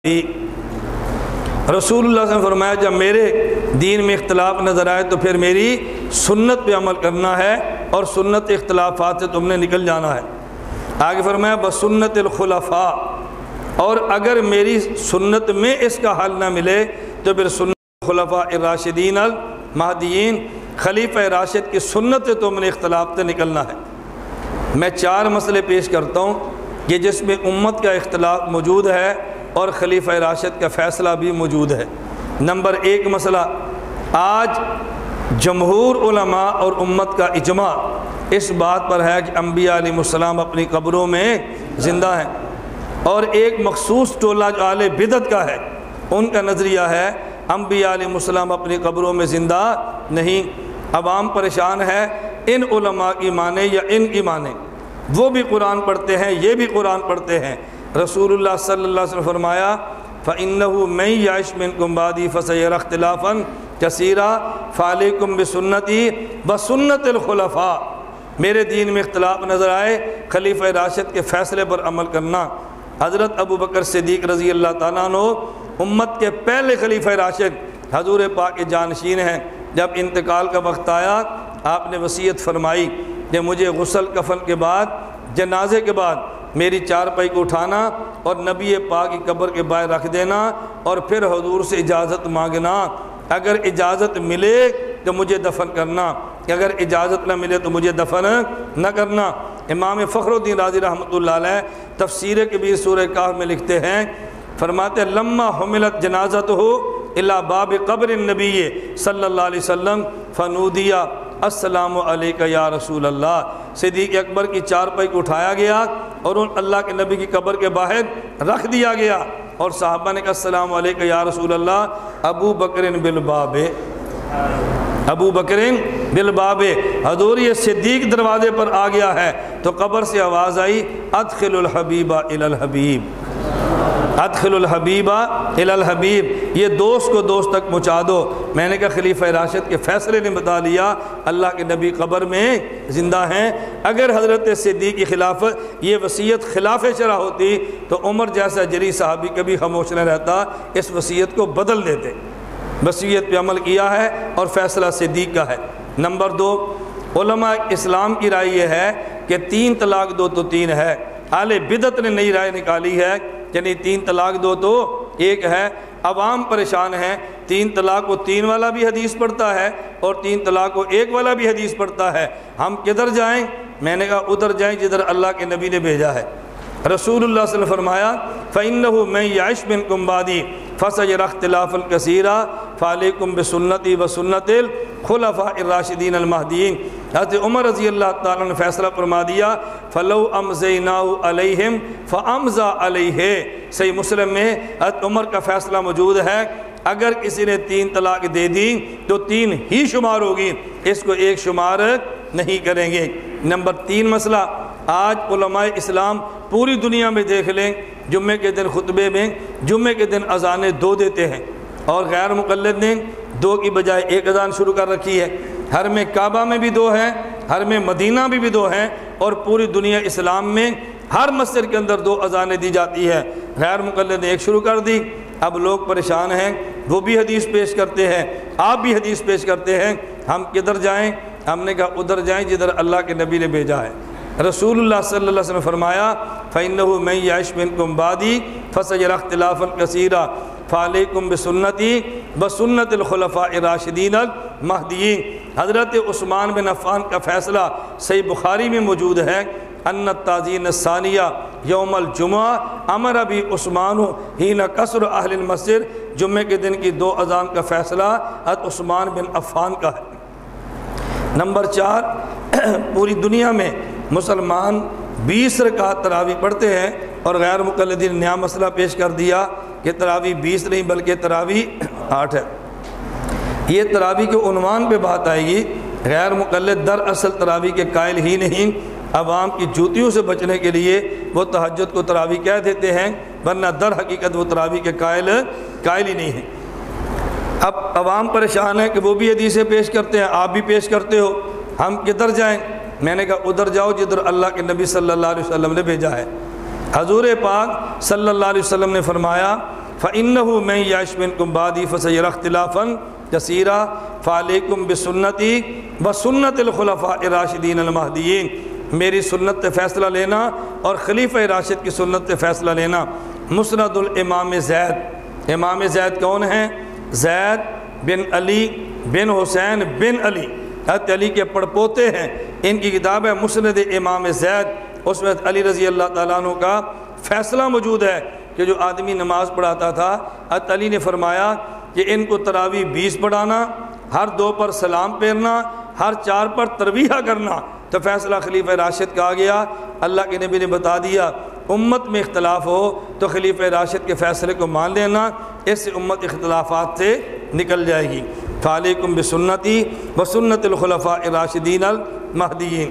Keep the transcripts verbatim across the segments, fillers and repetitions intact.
رسول اللہ صلی اللہ علیہ وسلم نے فرمایا جب میرے دین میں اختلاف نظر آئے تو پھر میری سنت پہ عمل کرنا ہے اور سنت اختلافات سے تم نے نکل جانا ہے۔ آگے فرمایا بسنت الخلفاء، اور اگر میری سنت میں اس کا حل نہ ملے تو پھر سنت خلفاء الراشدین المہدیین، خلیفہ راشد کی سنت سے تم نے اختلاف سے نکلنا ہے۔ میں چار مسئلے پیش کرتا ہوں کہ جس میں امت کا اختلاف موجود ہے اور خلیفہ راشد کا فیصلہ بھی موجود ہے۔ نمبر ایک مسئلہ، آج جمہور علماء اور امت کا اجماع اس بات پر ہے کہ انبیاء علیہ السلام اپنی قبروں میں زندہ ہیں، اور ایک مخصوص ٹولہ جو اہل بدعت کا ہے ان کا نظریہ ہے انبیاء علیہ السلام اپنی قبروں میں زندہ نہیں۔ عوام پریشان ہے ان علماء کی مانے یا ان کی مانے، وہ بھی قرآن پڑھتے ہیں یہ بھی قرآن پڑھتے ہیں۔ رسول اللہ صلی اللہ علیہ وسلم فرمایا فَإِنَّهُ مَن يَعِشْ مِنكُم بَعْدِي فَسَيَرَى اخْتِلَافًا كَثِيرًا فَعَلَيْكُم بِسُنَّتِي وَسُنَّتِ الْخُلَفَاء، میرے دین میں اختلاف نظر آئے خلیفہ راشد کے فیصلے پر عمل کرنا۔ حضرت ابو بکر صدیق رضی اللہ تعالیٰ عنہ امت کے پہلے خلیفہ راشد حضور پاک کے جانشین ہیں۔ جب انتقال کا وقت آیا آپ نے وصیت فرمائی کہ مجھے غسل کفن کے بعد جنازے کے بعد میری چارپائی کو اٹھانا اور نبی پاک کی قبر کے باہر رکھ دینا اور پھر حضور سے اجازت مانگنا، اگر اجازت ملے تو مجھے دفن کرنا، اگر اجازت نہ ملے تو مجھے دفن نہ کرنا۔ امام فخر الدین رازی رحمۃ اللہ علیہ تفسیر کبیر سورہ کہف میں لکھتے ہیں، فرماتے ہیں لما حملت جنازتہ الی باب قبر النبی صلی اللہ علیہ وسلم فنودیہ السلام علیکہ یا رسول اللہ، صدیق اکبر کی چارپائی کو اٹھایا گیا اور ان اللہ کے نبی کی قبر کے باہر رکھ دیا گیا اور صحابہ نے کہا السلام علیکہ یا رسول اللہ، ابو بکر بالباب، ابو بکر بالباب، حضور یہ صدیق دروازے پر آ گیا ہے۔ تو قبر سے آواز آئی ادخل الحبیب الی الحبیب، ادخل الحبیب الی الحبیب، یہ دوست کو دوست تک پہنچا دو۔ میں نے کہا خلیفہ راشد کے فیصلے نے بتا لیا اللہ کے نبی قبر میں زندہ ہیں۔ اگر حضرت صدیق کی خلافت یہ وصیت خلاف شرع ہوتی تو عمر جیسا جری صحابی کبھی خاموش نہ رہتا، اس وصیت کو بدل دیتے۔ وصیت پہ عمل کیا ہے اور فیصلہ صدیق کا ہے۔ نمبر دو، علماء اسلام کی رائے یہ ہے کہ تین طلاق دو تو تین ہے۔ اہل بدعت نے نئی رائے نکالی ہے یعنی تین طلاق دو تو ایک ہے۔ عوام پریشان ہیں، تین طلاق کو تین والا بھی حدیث پڑھتا ہے اور تین طلاق کو ایک والا بھی حدیث پڑھتا ہے، ہم کدھر جائیں؟ میں نے کہا ادھر جائیں جدھر اللہ کے نبی نے بھیجا ہے۔ رسول اللہ صلی اللہ علیہ وسلم فرمایا فَإِنَّهُ مَن يَعِشْ مِنكُم بَعْدِي فَسَيَرَى اخْتِلَافًا كَثِيرًا فَعَلَيْكُم بِسُنَّتِي وَسُنَّتِ الْخُلَفَاءِ الرَّاشِدِينَ الْمَهْدِيِّينَ۔ حضرت عمر رضی اللہ تعالیٰ نے فیصلہ فرما دیا فَلَوْ أَمْزَيْنَاهُ عَلَيْهِمْ فَأَمْزَى عَلَيْهِ، صحیح مسلم میں حضرت عمر کا فیصلہ موجود ہے، اگر کسی نے تین طلاق دے دی تو تین ہی شمار ہوگی، اس کو ایک شمار نہیں کریں گے۔ نمبر تین مسئلہ، آج علماء اسلام پوری دنیا میں دیکھ لیں جمعے کے دن خطبے میں جمعے کے دن اذانیں دو دیتے ہیں اور غیر مقلد نے دو کی بجائے ایک اذان شروع کر رکھی ہے۔ حرم کعبہ میں بھی دو ہیں، حرم مدینہ میں بھی دو ہیں، اور پوری دنیا اسلام میں ہر مسجد کے اندر دو اذانیں دی جاتی ہے۔ غیر مقلد نے ایک شروع کر دی، اب لوگ پریشان ہیں، وہ بھی حدیث پیش کرتے ہیں آپ بھی حدیث پیش کرتے ہیں، ہم کدھر جائیں؟ ہم نے کہا ادھر جائیں جدھر اللہ کے نبی نے بھیجا ہے۔ رسول اللہ صلی اللہ علیہ وسلم نے فرمایا فَإِنَّهُ مَن يَعِشْ مِنكُم بَعْدِي فَسَيَرَى اخْتِلَافًا كَثِيرًا فَعَلَيْكُم بِسُنَّتِي وَسُنَّتِ الْخُلَفَاءِ الرَّاشِدِينَ الْمَهْدِيِّينَ۔ حضرت عثمان بن عفان کا فیصلہ صحیح بخاری میں موجود ہے، ان التعزین الثانیہ یوم الجمعہ امر بھی عثمان حین کسر اہل المسجد، جمعے کے دن کی دو اذان کا فیصلہ حضرت عثمان بن عفان کا ہے۔ نمبر چار، پوری دنیا میں مسلمان بیس رکعت تراویح پڑھتے ہیں اور غیر مقلدین نے نیا مسئلہ پیش کر دیا کہ تراویح بیس نہیں بلکہ تراویح آٹھ ہے۔ یہ تراویح کے عنوان پہ بات آئے گی، غیر مقلد دراصل تراویح کے قائل ہی نہیں، عوام کی جوتیوں سے بچنے کے لیے وہ تہجد کو تراویح کہہ دیتے ہیں، ورنہ در حقیقت وہ تراویح کے قائل قائل ہی نہیں ہیں۔ اب عوام پریشان ہے کہ وہ بھی حدیثیں پیش کرتے ہیں آپ بھی پیش کرتے ہو، ہم کدھر جائیں؟ میں نے کہا ادھر جاؤ جدھر اللہ کے نبی صلی اللہ علیہ وسلم نے بھیجا ہے۔ حضور پاک صلی اللہ علیہ وسلم نے فرمایا فَإِنَّهُ مَن يَعِشْ مِنكُم بَعْدِي فَسَيَرَى اخْتِلَافًا كَثِيرًا فَعَلَيْكُم بِسُنَّتِي وَسُنَّتِ الْخُلَفَاءِ الرَّاشِدِينَ الْمَهْدِيِّينَ، میری سنت پہ فیصلہ لینا اور خلیفہ راشد کی سنت پہ فیصلہ لینا۔ مسند الامام زید، امام زید کون ہیں؟ زید بن علی بن حسین بن علی، حضرت علی کے پڑپوتے ہیں۔ ان کی کتاب ہے مسند امام زید، اس میں علی رضی اللہ تعالیٰ عنہ کا فیصلہ موجود ہے کہ جو آدمی نماز پڑھاتا تھا، حضرت علی نے فرمایا کہ ان کو تراویح بیس پڑھانا، ہر دو پر سلام پھیرنا، ہر چار پر ترویحہ کرنا۔ تو فیصلہ خلیفہ راشد کا آ گیا۔ اللہ کے نبی نے بتا دیا امت میں اختلاف ہو تو خلیفہ راشد کے فیصلے کو مان لینا، اس سے امت اختلافات سے نکل جائے گی۔ فعلیکم بسنتی وسنت الخلفاء الراشدین المہدیین۔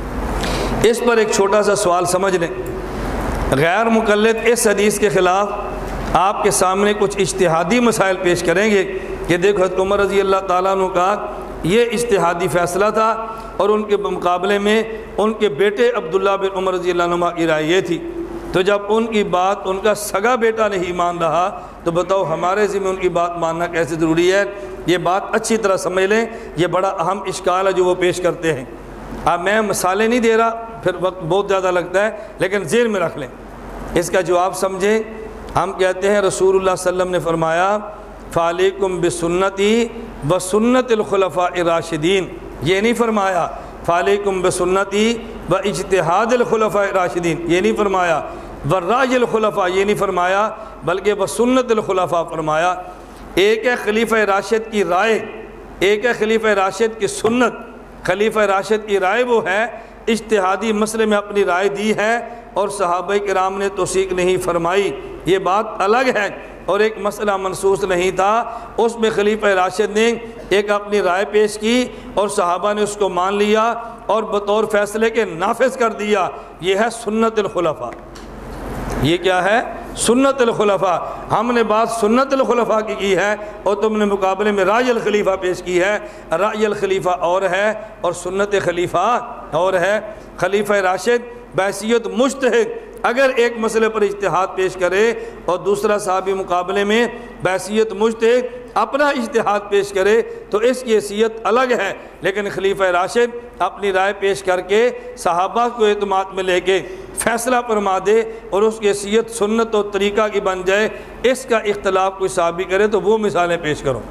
اس پر ایک چھوٹا سا سوال سمجھ لیں۔ غیر مقلد اس حدیث کے خلاف آپ کے سامنے کچھ اجتہادی مسائل پیش کریں گے کہ دیکھو حضرت عمر رضی اللہ تعالیٰ عنہ کا یہ اجتہادی فیصلہ تھا، اور ان کے مقابلے میں ان کے بیٹے عبداللہ بن عمر رضی اللہ عنہ کی رائے یہ تھی۔ تو جب ان کی بات ان کا سگا بیٹا نہیں مان رہا تو بتاؤ ہمارے ذمہ ان کی بات ماننا کیسے ضروری ہے؟ یہ بات اچھی طرح سمجھ لیں، یہ بڑا اہم اشکال ہے جو وہ پیش کرتے ہیں۔ اب میں مثالیں نہیں دے رہا، پھر وقت بہت زیادہ لگتا ہے، لیکن ذہن میں رکھ لیں، اس کا جواب سمجھیں۔ ہم کہتے ہیں رسول اللہ صلی اللہ علیہ وسلم نے فرمایا فعلیکم بسنتی وسنت الخلفاء الراشدین، یہ نہیں فرمایا فعلیکم بسنتی و اجتہاد الخلفاء الراشدین، یہ نہیں فرمایا ورائے الخلفاء، یہ نہیں فرمایا، بلکہ وسنت الخلفاء فرمایا۔ ایک ہے خلیفہ راشد کی رائے، ایک ہے خلیفہ راشد کی سنت۔ خلیفہ راشد کی رائے وہ ہے اجتہادی مسئلے میں اپنی رائے دی ہے اور صحابہ کرام نے توثیق نہیں فرمائی، یہ بات الگ ہے۔ اور ایک مسئلہ منسوخ نہیں تھا، اس میں خلیفہ راشد نے ایک اپنی رائے پیش کی اور صحابہ نے اس کو مان لیا اور بطور فیصلے کے نافذ کر دیا، یہ ہے سنت الخلفاء۔ یہ کیا ہے؟ سنت الخلفاء۔ ہم نے بات سنت الخلفاء کی کی ہے اور تم نے مقابلے میں رائے الخلیفہ پیش کی ہے۔ رائے الخلیفہ اور ہے اور سنت خلیفہ اور ہے۔ خلیفہ راشد بحیثیت مجتہد اگر ایک مسئلے پر اجتہاد پیش کرے اور دوسرا صحابی مقابلے میں بحیثیت مجتہد اپنا اجتہاد پیش کرے تو اس کی حیثیت الگ ہے، لیکن خلیفہ راشد اپنی رائے پیش کر کے صحابہ کو اعتماد میں لے کے فیصلہ فرما دے اور اس کی حیثیت سنت و طریقہ کی بن جائے، اس کا اختلاف کوئی صحابی کرے تو وہ مثالیں پیش کرو۔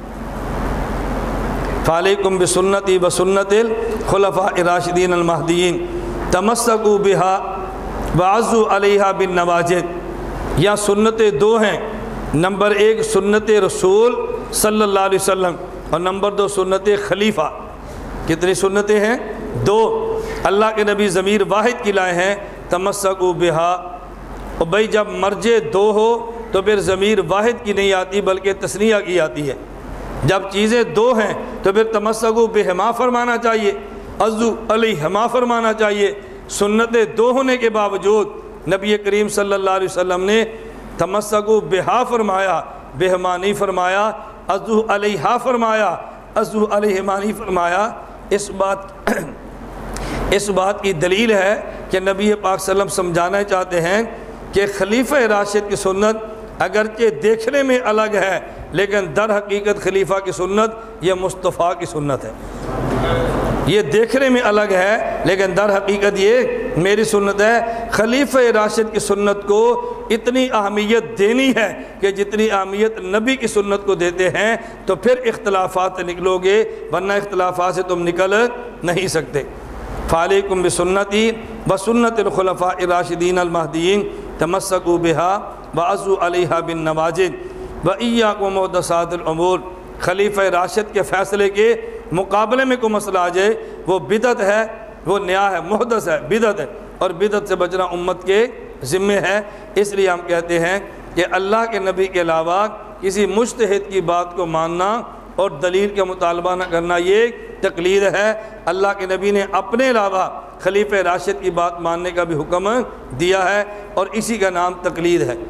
فعلیکم بسنتی وسنت الخلفاء الراشدین المہدیین تمسکوا بہا وعضوا علیہا بالنواجذ۔ یا سنتیں دو ہیں، نمبر ایک سنت رسول صلی اللہ علیہ وسلم اور نمبر دو سنت خلیفہ۔ کتنی سنتیں ہیں؟ دو۔ اللہ کے نبی ضمیر واحد کی لائے ہیں تمسکوا بہا، اور بھائی جب مرجع دو ہو تو پھر ضمیر واحد کی نہیں آتی بلکہ تثنیہ کی آتی ہے۔ جب چیزیں دو ہیں تو پھر تمسکوا بہما فرمانا چاہیے، عضوا علیہما فرمانا چاہیے۔ سنتیں دو ہونے کے باوجود نبی کریم صلی اللہ علیہ وسلم نے تمسکوا بہا فرمایا، بہما نہیں فرمایا، عضوا علیہا فرمایا، عضوا علیہما نہیں فرمایا۔ اس بات اس بات کی دلیل ہے کہ نبی پاک صلی اللہ علیہ وسلم سمجھانا چاہتے ہیں کہ خلیفہ راشد کی سنت اگرچہ دیکھنے میں الگ ہے لیکن در حقیقت خلیفہ کی سنت یہ مصطفیٰ کی سنت ہے۔ یہ دیکھنے میں الگ ہے لیکن در حقیقت یہ میری سنت ہے۔ خلیفہ راشد کی سنت کو اتنی اہمیت دینی ہے کہ جتنی اہمیت نبی کی سنت کو دیتے ہیں، تو پھر اختلافات سے نکلو گے، ورنہ اختلافات سے تم نکل نہیں سکتے۔ فعلیکم بسنتی وسنت الخلفاء الراشدین المہدیین تمسکوا بہا وعضوا علیہا بالنواجذ وإیاکم ومحدثات الامور۔ خلیفہ راشد کے فیصلے کے مقابلے میں کوئی مسئلہ آ جائے وہ بدعت ہے، وہ نیا ہے، محدث ہے، بدعت ہے، اور بدعت سے بچنا امت کے ذمہ ہے۔ اس لیے ہم کہتے ہیں کہ اللہ کے نبی کے علاوہ کسی مجتہد کی بات کو ماننا اور دلیل کا مطالبہ نہ کرنا یہ تقلید ہے۔ اللہ کے نبی نے اپنے علاوہ خلیفہ راشد کی بات ماننے کا بھی حکم دیا ہے اور اسی کا نام تقلید ہے۔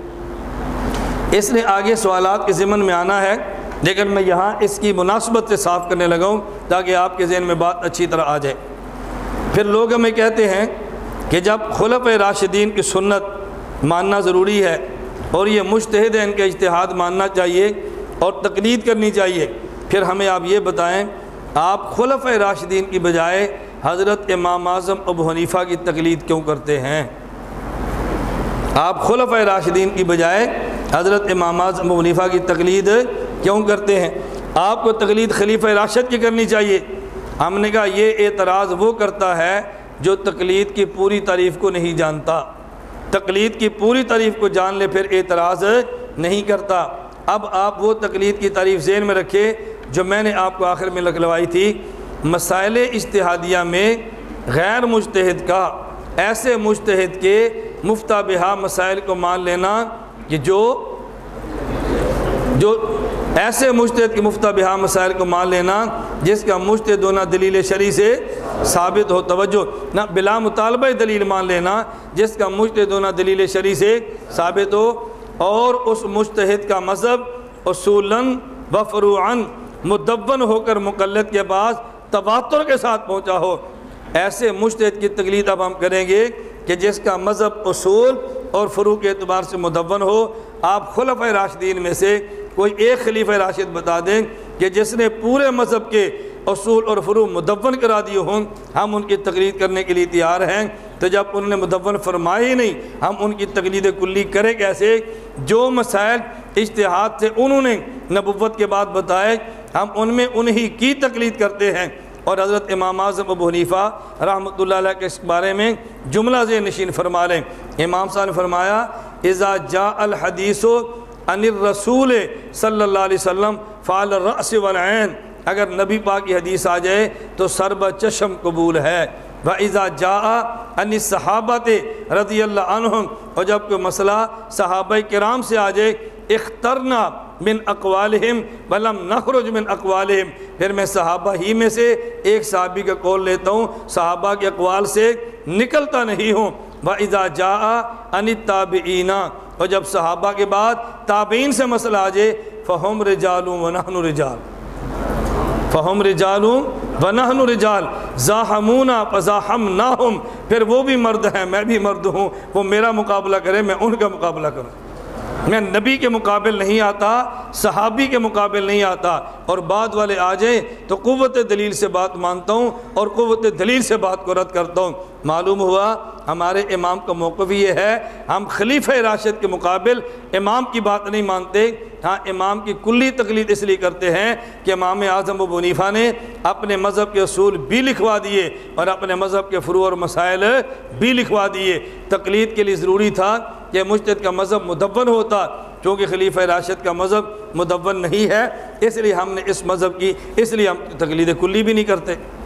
اس نے آگے سوالات کے ضمن میں آنا ہے، لیکن میں یہاں اس کی مناسبت سے صاف کرنے لگا ہوں تاکہ آپ کے ذہن میں بات اچھی طرح آ جائے۔ پھر لوگ ہمیں کہتے ہیں کہ جب خلفائے راشدین کی سنت ماننا ضروری ہے اور یہ مجتہد ہیں، ان کا اجتہاد ماننا چاہیے اور تقلید کرنی چاہیے۔ پھر ہمیں آپ یہ بتائیں، آپ خلفۂ راشدین کی بجائے حضرت امام اعظم ابو حنیفہ کی تقلید کیوں کرتے ہیں؟ آپ خلفۂ راشدین کی بجائے حضرت امام اعظم ابو حنیفہ کی تقلید کیوں کرتے ہیں؟ آپ کو تقلید خلیفہ راشد کی کرنی چاہیے۔ ہم نے کہا یہ اعتراض وہ کرتا ہے جو تقلید کی پوری تعریف کو نہیں جانتا۔ تقلید کی پوری تعریف کو جان لے پھر اعتراض نہیں کرتا۔ اب آپ وہ تقلید کی تعریف ذہن میں رکھے جو میں نے آپ کو آخر میں لکھلوائی تھی۔ مسائل اجتہادیہ میں غیر مجتہد کا ایسے مجتہد کے مفتہ بہا مسائل کو مان لینا کہ جو جو ایسے مجتہد کے مفتہ بہا مسائل کو مان لینا جس کا مجتہد ہونا دلیل شرعی سے ثابت ہو۔ توجہ نہ بلا مطالبہ دلیل مان لینا جس کا مجتہد ہونا دلیل شرعی سے ثابت ہو، اور اس مجتہد کا مذہب اصولاً و فروعاً مدون ہو کر مقلد کے پاس تواتر کے ساتھ پہنچا ہو۔ ایسے مجتہد کی تقلید اب ہم کریں گے کہ جس کا مذہب اصول اور فروع کے اعتبار سے مدون ہو۔ آپ خلفۂ راشدین میں سے کوئی ایک خلیفہ راشد بتا دیں کہ جس نے پورے مذہب کے اصول اور فروع مدون کرا دیے ہوں، ہم ان کی تقلید کرنے کے لیے تیار ہیں۔ تو جب انہوں نے مدون فرمائے ہی نہیں، ہم ان کی تقلید کلی کریں کیسے؟ جو مسائل اجتہاد سے انہوں نے نبوت کے بعد بتائے ہم ان میں انہی کی تقلید کرتے ہیں۔ اور حضرت امام اعظم ابو حنیفہ رحمۃ اللہ علیہ کے اس بارے میں جملہ ذہن نشین فرما لیں۔ امام صاحب نے فرمایا اذا جاء الحدیث عن الرسول صلی اللہ علیہ وسلم فعلی الرأس والعین، اگر نبی پاک کی حدیث آ جائے تو سر بہ چشم قبول ہے۔ وَإِذَا جَاءَ عَنِ الصَّحَابَةِ رضی اللہ عنہم، اور جب کوئی مسئلہ صحابہ کرام سے آ جائے اخترنا من اقوالہم ولم نخرج من اقوالہم، پھر میں صحابہ ہی میں سے ایک صحابی کا قول لیتا ہوں، صحابہ کے اقوال سے نکلتا نہیں ہوں۔ وَإِذَا جَاءَ عَنِ التَّابِعِينَ، اور جب صحابہ کے بعد تابعین سے مسئلہ آ جائے فَهُمْ رِجَالٌ وَنَحْنُ رِجَالٌ فَهُمْ رِجَالٌ وَنَحْنُ رِجَالٌ زَاحَمُونَا فَزَاحَمْنَاهُمْ، پھر وہ بھی مرد ہیں میں بھی مرد ہوں، وہ میرا مقابلہ کرے میں ان کا مقابلہ کروں۔ میں نبی کے مقابل نہیں آتا، صحابی کے مقابل نہیں آتا، اور بعد والے آ جائیں تو قوت دلیل سے بات مانتا ہوں اور قوت دلیل سے بات کو رد کرتا ہوں۔ معلوم ہوا ہمارے امام کا موقف یہ ہے، ہم خلیفہ راشد کے مقابل امام کی بات نہیں مانتے، ہاں امام کی کلی تقلید اس لیے کرتے ہیں کہ امام اعظم ابو حنیفہ نے اپنے مذہب کے اصول بھی لکھوا دیے اور اپنے مذہب کے فروع اور مسائل بھی لکھوا دیے۔ تقلید کے لیے ضروری تھا کہ مجتہد کا مذہب مدون ہوتا، چونکہ خلیفہ راشد کا مذہب مدون نہیں ہے، اس لیے ہم نے اس مذہب کی اس لیے ہم تقلید کلی بھی نہیں کرتے۔